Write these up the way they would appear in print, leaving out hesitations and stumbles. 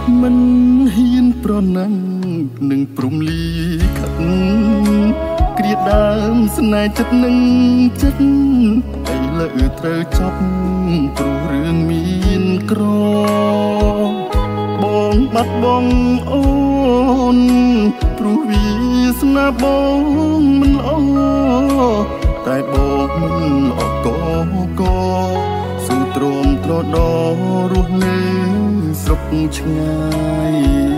មិនហ៊ានប្រណាំងនឹងព្រំលីខាត់គ្រាដើមស្នេហ៍ចិត្តនឹងចិត្តឥឡូវត្រូវចាប់ព្រោះរឿងមានក្របងបាត់បងអូនព្រោះវាស្នាបងមិនល្អតែបងមិនអកកស៊ូទ្រាំត្រដរស់នៅស្រុកឆ្ងាយ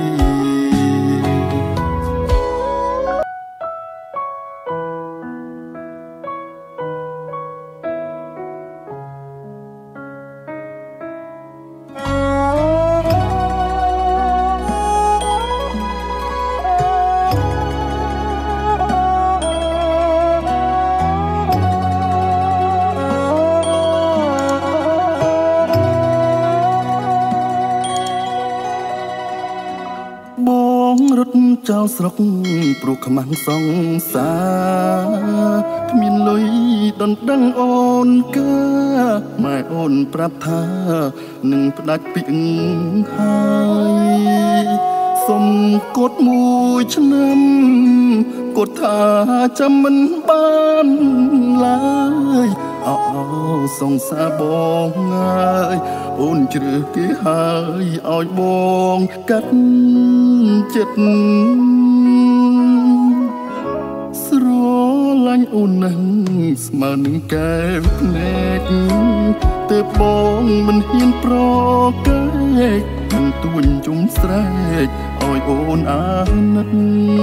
បងរត់ចោលស្រុកព្រោះខ្មាំងសង្សារគ្មានលុយដណ្ដឹងអូនកាម៉ែអូនប្រាប់ថានឹងផ្ដាច់ពីហើយសុំកត់មួយឆ្នាំកត់ថាចាំមិនបានឡើយអោសង្សារបងអើយអូនជ្រើសគេហើយឲ្យបងកាត់ចិត្តស្រឡាញ់អូននឹងស្មើនឹងកែវភ្នែកទើបបងមិនហ៊ានប្រកែកមិនទួញជុំស្រែកឲ្យអូនអាណិត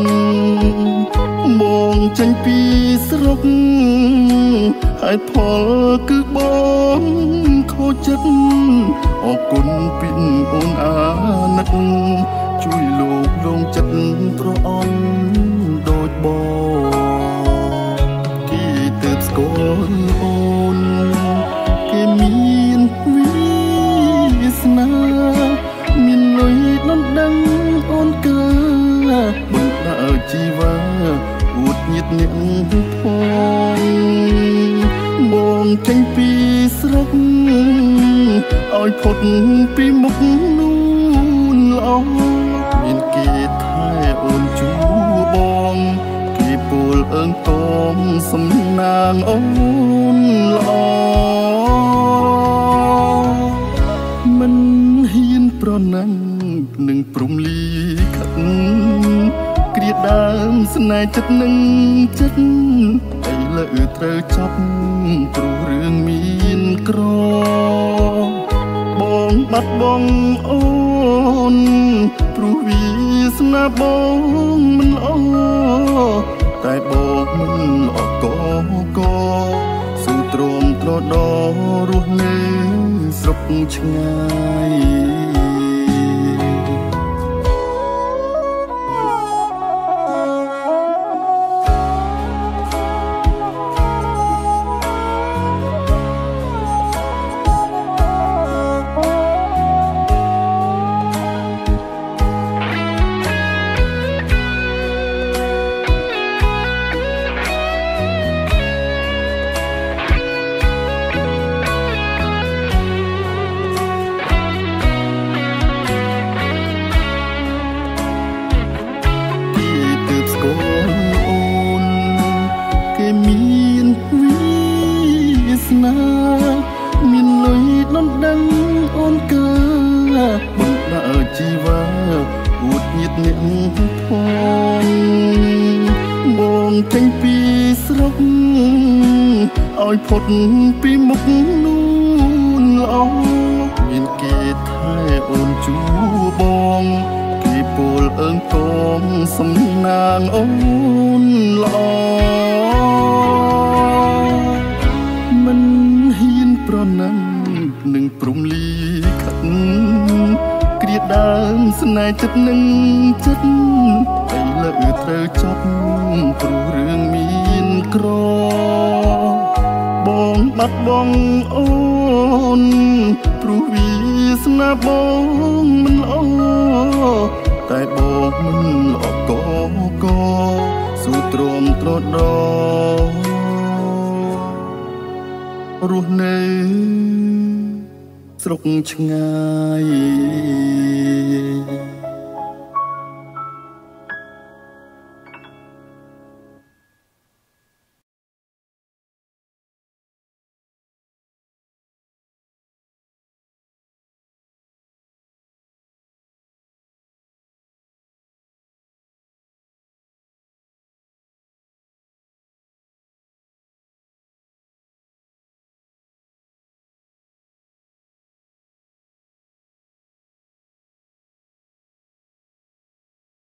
បងចេញពីស្រុកហើយផលគឺបងខូចចិត្តអរគុណពីអូនអាណិតជួយលោកលងចិត្តប្រអន់ដូចបងគេទើបស្គាល់អូនគេមានវាសនាមានលុយដណ្ដឹងអូនកើបណ្ដើរជីវ៉ាអួតញាតញឹកផងបងចេញពីស្រុកឲ្យផុតពីមុខនួនល្អមានគេថែអូនជួបងគេពោលអើងតមសំណាងអូនល្អមិនហ៊ានប្រណាំងនឹងព្រំលីខាត់គ្រាដើមស្នេហ៍ចិត្តនឹងចិត្តឥឡូវត្រូវចាប់ព្រោះរឿងមានក្របងបាត់បងអូនព្រោះវាស្នាបងមិនល្អតែបងមិនអកកស៊ូទ្រាំត្រដរស់នៅស្រុកឆ្ងាយមានវាសនាមានលុយដណ្ដឹងអូនកើបណ្ដើរជីវ៉ាអួតញាតញឹកផងបងចេញពីស្រុកឲ្យផុតពីមុខនួនល្អមានគេថែអូនជួបងគេពោលអើងតមសំណាងអូនល្អមិនហ៊ានប្រណាំងនឹងព្រំលីខាត់គ្រាដើមស្នេហ៍ចិត្តនឹងចិត្តឥឡូវត្រូវចាប់ព្រោះរឿងមានក្របងបាត់បងអូនព្រោះវាស្នាបងមិនល្អតែបងមិនអកកស៊ូទ្រាំត្រដររស់នៅស្រុកឆ្ងាយ